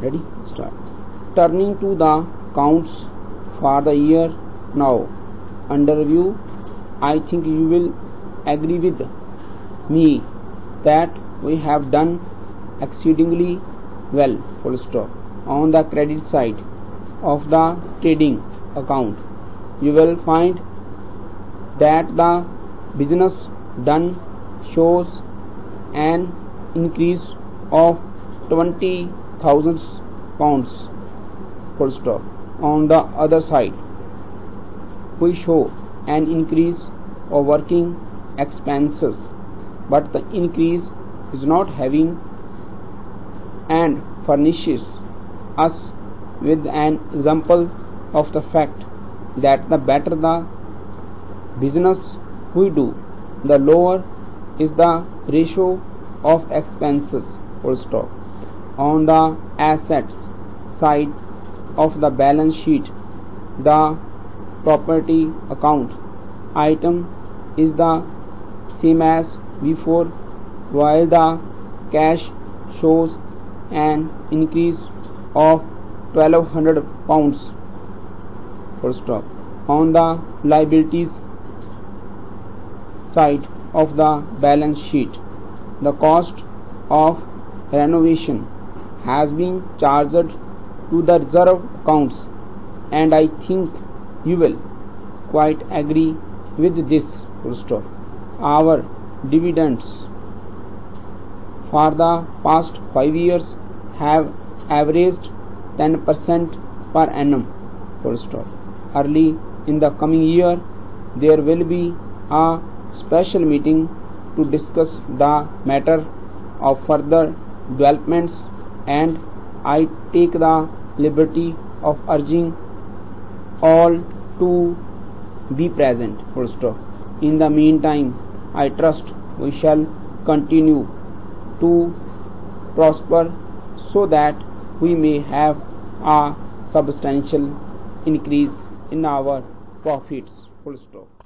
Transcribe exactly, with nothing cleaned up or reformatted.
Ready? Start. Turning to the accounts for the year now under review, I think you will agree with me that we have done exceedingly well. Full stop. On the credit side of the trading account, you will find that the business done shows an increase of twenty thousand pounds. Full stop. On the other side, we show an increase of working expenses, but the increase is not having and furnishes us with an example of the fact that the better the business we do, the lower is the ratio of expenses. Full stop. On the assets side of the balance sheet, the property account item is the same as before, while the cash shows an increase of twelve hundred pounds. Full stop. On the liabilities side of the balance sheet, the cost of renovation has been charged to the reserve accounts, and I think you will quite agree with this. Full stop. Our dividends for the past five years have averaged ten percent per annum. Full stop. Early in the coming year, there will be a special meeting to discuss the matter of further developments, and I take the liberty of urging all to be present. Full stop. In the meantime, I trust we shall continue to prosper so that we may have a substantial increase in our profits. Full stop.